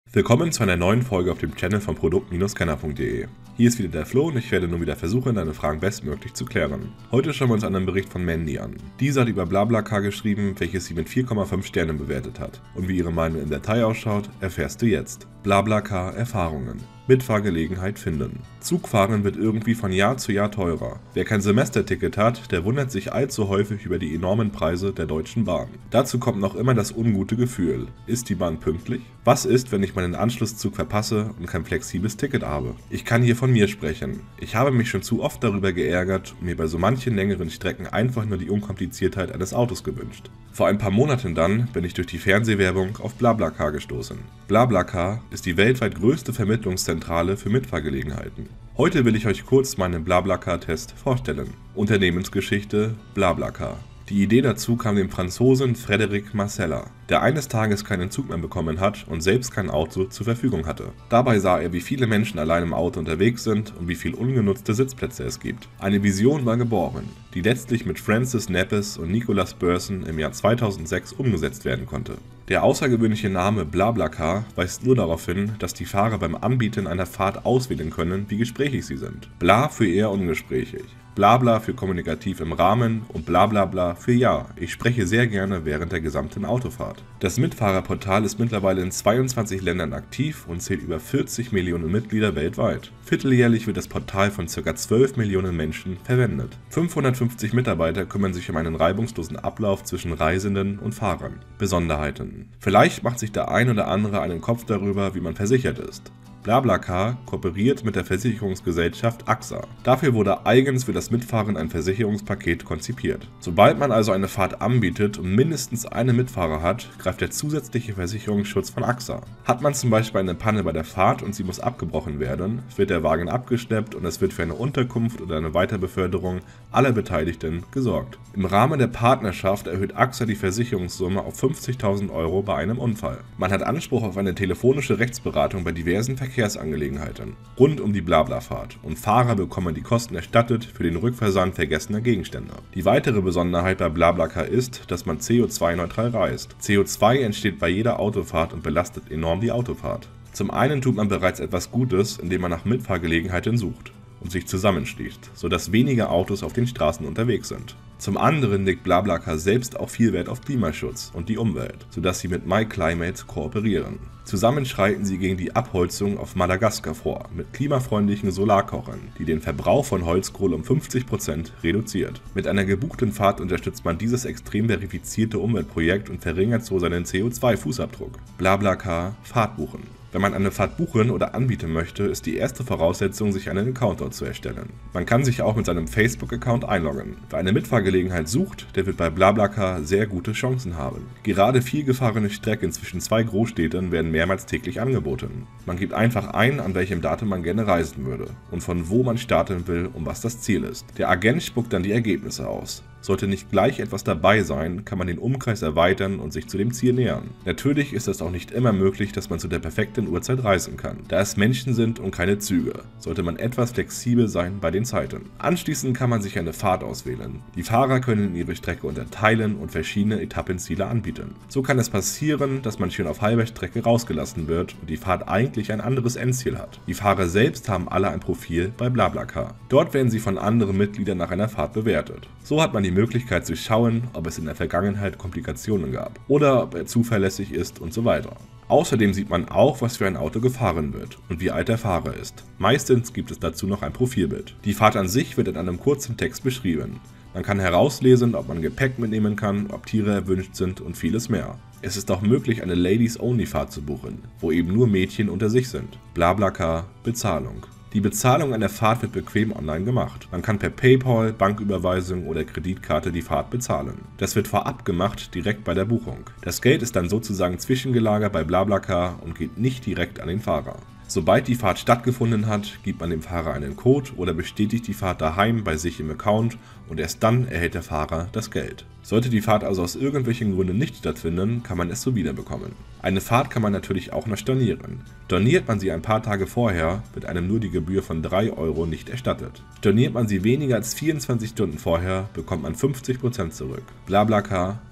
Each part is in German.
Willkommen zu einer neuen Folge auf dem Channel von Produkt-Scanner.de. Hier ist wieder der Flo und ich werde nun wieder versuchen, deine Fragen bestmöglich zu klären. Heute schauen wir uns einen Bericht von Mandy an. Diese hat über BlaBlaCar geschrieben, welches sie mit 4,5 Sternen bewertet hat. Und wie ihre Meinung im Detail ausschaut, erfährst du jetzt. BlaBlaCar Erfahrungen. Mitfahrgelegenheit finden. Zugfahren wird irgendwie von Jahr zu Jahr teurer. Wer kein Semesterticket hat, der wundert sich allzu häufig über die enormen Preise der Deutschen Bahn. Dazu kommt noch immer das ungute Gefühl. Ist die Bahn pünktlich? Was ist, wenn ich meinen Anschlusszug verpasse und kein flexibles Ticket habe? Ich kann hier von mir sprechen. Ich habe mich schon zu oft darüber geärgert und mir bei so manchen längeren Strecken einfach nur die Unkompliziertheit eines Autos gewünscht. Vor ein paar Monaten dann bin ich durch die Fernsehwerbung auf BlaBlaCar gestoßen. BlaBlaCar ist die weltweit größte Vermittlungszentrale für Mitfahrgelegenheiten. Heute will ich euch kurz meinen BlaBlaCar-Test vorstellen. Unternehmensgeschichte BlaBlaCar. Die Idee dazu kam dem Franzosen Frédéric Marcella, der eines Tages keinen Zug mehr bekommen hat und selbst kein Auto zur Verfügung hatte. Dabei sah er, wie viele Menschen allein im Auto unterwegs sind und wie viel ungenutzte Sitzplätze es gibt. Eine Vision war geboren, die letztlich mit Francis Neppes und Nicolas Burson im Jahr 2006 umgesetzt werden konnte. Der außergewöhnliche Name BlaBlaCar weist nur darauf hin, dass die Fahrer beim Anbieten einer Fahrt auswählen können, wie gesprächig sie sind. Bla für eher ungesprächig. Blabla für kommunikativ im Rahmen und Blablabla für ja, ich spreche sehr gerne während der gesamten Autofahrt. Das Mitfahrerportal ist mittlerweile in 22 Ländern aktiv und zählt über 40 Millionen Mitglieder weltweit. Vierteljährlich wird das Portal von ca. 12 Millionen Menschen verwendet. 550 Mitarbeiter kümmern sich um einen reibungslosen Ablauf zwischen Reisenden und Fahrern. Besonderheiten. Vielleicht macht sich der ein oder andere einen Kopf darüber, wie man versichert ist. BlaBlaCar kooperiert mit der Versicherungsgesellschaft AXA. Dafür wurde eigens für das Mitfahren ein Versicherungspaket konzipiert. Sobald man also eine Fahrt anbietet und mindestens einen Mitfahrer hat, greift der zusätzliche Versicherungsschutz von AXA. Hat man zum Beispiel eine Panne bei der Fahrt und sie muss abgebrochen werden, wird der Wagen abgeschleppt und es wird für eine Unterkunft oder eine Weiterbeförderung aller Beteiligten gesorgt. Im Rahmen der Partnerschaft erhöht AXA die Versicherungssumme auf 50.000 € bei einem Unfall. Man hat Anspruch auf eine telefonische Rechtsberatung bei diversen Verkehrsangelegenheiten rund um die BlaBlaFahrt und Fahrer bekommen die Kosten erstattet für den Rückversand vergessener Gegenstände. Die weitere Besonderheit bei BlaBlaCar ist, dass man CO2-neutral reist. CO2 entsteht bei jeder Autofahrt und belastet enorm die Autofahrt. Zum einen tut man bereits etwas Gutes, indem man nach Mitfahrgelegenheiten sucht und sich zusammenschließt, sodass weniger Autos auf den Straßen unterwegs sind. Zum anderen legt BlaBlaCar selbst auch viel Wert auf Klimaschutz und die Umwelt, sodass sie mit MyClimate kooperieren. Zusammen schreiten sie gegen die Abholzung auf Madagaskar vor, mit klimafreundlichen Solarkochern, die den Verbrauch von Holzkohle um 50% reduziert. Mit einer gebuchten Fahrt unterstützt man dieses extrem verifizierte Umweltprojekt und verringert so seinen CO2-Fußabdruck. BlaBlaCar Fahrt buchen. Wenn man eine Fahrt buchen oder anbieten möchte, ist die erste Voraussetzung, sich einen Account dort zu erstellen. Man kann sich auch mit seinem Facebook-Account einloggen. Wer eine Mitfahrgelegenheit sucht, der wird bei BlaBlaCar sehr gute Chancen haben. Gerade viel gefahrene Strecken zwischen zwei Großstädten werden mehrmals täglich angeboten. Man gibt einfach ein, an welchem Datum man gerne reisen würde und von wo man starten will und was das Ziel ist. Der Agent spuckt dann die Ergebnisse aus. Sollte nicht gleich etwas dabei sein, kann man den Umkreis erweitern und sich zu dem Ziel nähern. Natürlich ist es auch nicht immer möglich, dass man zu der perfekten Uhrzeit reisen kann, da es Menschen sind und keine Züge. Sollte man etwas flexibel sein bei den Zeiten. Anschließend kann man sich eine Fahrt auswählen. Die Fahrer können ihre Strecke unterteilen und verschiedene Etappenziele anbieten. So kann es passieren, dass man schon auf halber Strecke rausgelassen wird und die Fahrt eigentlich ein anderes Endziel hat. Die Fahrer selbst haben alle ein Profil bei BlaBlaCar. Dort werden sie von anderen Mitgliedern nach einer Fahrt bewertet. So hat man die Möglichkeit zu schauen, ob es in der Vergangenheit Komplikationen gab oder ob er zuverlässig ist und so weiter. Außerdem sieht man auch, was für ein Auto gefahren wird und wie alt der Fahrer ist. Meistens gibt es dazu noch ein Profilbild. Die Fahrt an sich wird in einem kurzen Text beschrieben. Man kann herauslesen, ob man Gepäck mitnehmen kann, ob Tiere erwünscht sind und vieles mehr. Es ist auch möglich, eine Ladies-Only-Fahrt zu buchen, wo eben nur Mädchen unter sich sind. BlaBlaCar Bezahlung. Die Bezahlung einer Fahrt wird bequem online gemacht. Man kann per PayPal, Banküberweisung oder Kreditkarte die Fahrt bezahlen. Das wird vorab gemacht, direkt bei der Buchung. Das Geld ist dann sozusagen zwischengelagert bei BlaBlaCar und geht nicht direkt an den Fahrer. Sobald die Fahrt stattgefunden hat, gibt man dem Fahrer einen Code oder bestätigt die Fahrt daheim bei sich im Account und erst dann erhält der Fahrer das Geld. Sollte die Fahrt also aus irgendwelchen Gründen nicht stattfinden, kann man es so wiederbekommen. Eine Fahrt kann man natürlich auch noch stornieren. Storniert man sie ein paar Tage vorher, wird einem nur die Gebühr von 3 € nicht erstattet. Storniert man sie weniger als 24 Stunden vorher, bekommt man 50% zurück. BlaBlaCar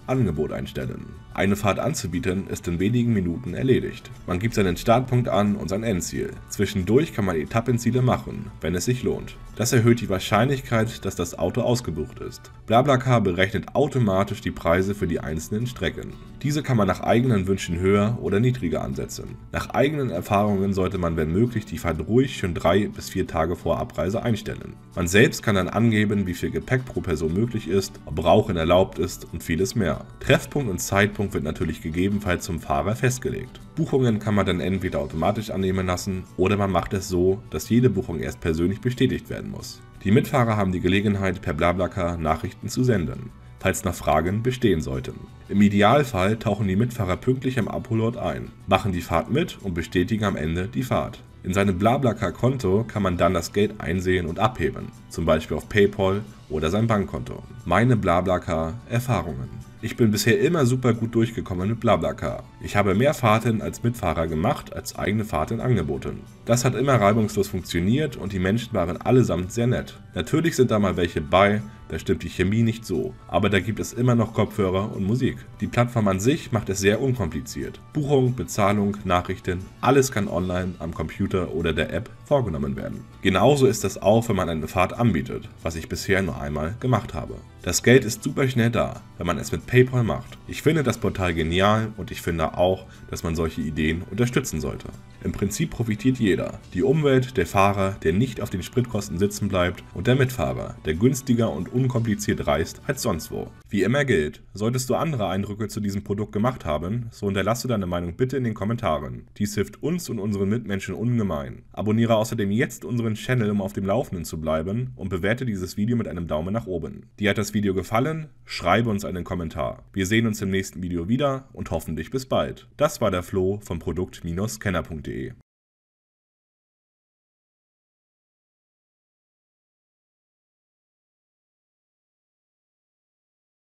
Angebot einstellen. Eine Fahrt anzubieten ist in wenigen Minuten erledigt. Man gibt seinen Startpunkt an und sein Endziel. Zwischendurch kann man Etappenziele machen, wenn es sich lohnt. Das erhöht die Wahrscheinlichkeit, dass das Auto ausgebucht ist. BlaBlaCar berechnet automatisch die Preise für die einzelnen Strecken. Diese kann man nach eigenen Wünschen höher oder niedriger ansetzen. Nach eigenen Erfahrungen sollte man, wenn möglich, die Fahrt ruhig schon 3 bis 4 Tage vor Abreise einstellen. Man selbst kann dann angeben, wie viel Gepäck pro Person möglich ist, ob Rauchen erlaubt ist und vieles mehr. Treffpunkt und Zeitpunkt wird natürlich gegebenenfalls zum Fahrer festgelegt. Buchungen kann man dann entweder automatisch annehmen lassen oder man macht es so, dass jede Buchung erst persönlich bestätigt werden muss. Die Mitfahrer haben die Gelegenheit, per BlaBlaCar Nachrichten zu senden, falls noch Fragen bestehen sollten. Im Idealfall tauchen die Mitfahrer pünktlich am Abholort ein, machen die Fahrt mit und bestätigen am Ende die Fahrt. In seinem BlaBlaCar-Konto kann man dann das Geld einsehen und abheben, zum Beispiel auf PayPal oder sein Bankkonto. Meine BlaBlaCar-Erfahrungen. Ich bin bisher immer super gut durchgekommen mit BlaBlaCar. Ich habe mehr Fahrten als Mitfahrer gemacht als eigene Fahrten angeboten. Das hat immer reibungslos funktioniert und die Menschen waren allesamt sehr nett. Natürlich sind da mal welche bei, da stimmt die Chemie nicht so, aber da gibt es immer noch Kopfhörer und Musik. Die Plattform an sich macht es sehr unkompliziert. Buchung, Bezahlung, Nachrichten, alles kann online am Computer oder der App vorgenommen werden. Genauso ist das auch, wenn man eine Fahrt anbietet, was ich bisher nur einmal gemacht habe. Das Geld ist super schnell da, wenn man es mit PayPal macht. Ich finde das Portal genial und ich finde auch, dass man solche Ideen unterstützen sollte. Im Prinzip profitiert jeder. Die Umwelt, der Fahrer, der nicht auf den Spritkosten sitzen bleibt und der Mitfahrer, der günstiger und unkompliziert reist als sonst wo. Wie immer gilt, solltest du andere Eindrücke zu diesem Produkt gemacht haben, so hinterlasse deine Meinung bitte in den Kommentaren. Dies hilft uns und unseren Mitmenschen ungemein. Abonniere außerdem jetzt unseren Channel, um auf dem Laufenden zu bleiben und bewerte dieses Video mit einem Daumen nach oben. Dir hat das Video gefallen? Schreibe uns einen Kommentar. Wir sehen uns im nächsten Video wieder und hoffentlich bis bald. Das war der Flo von Produkt-Scanner.de.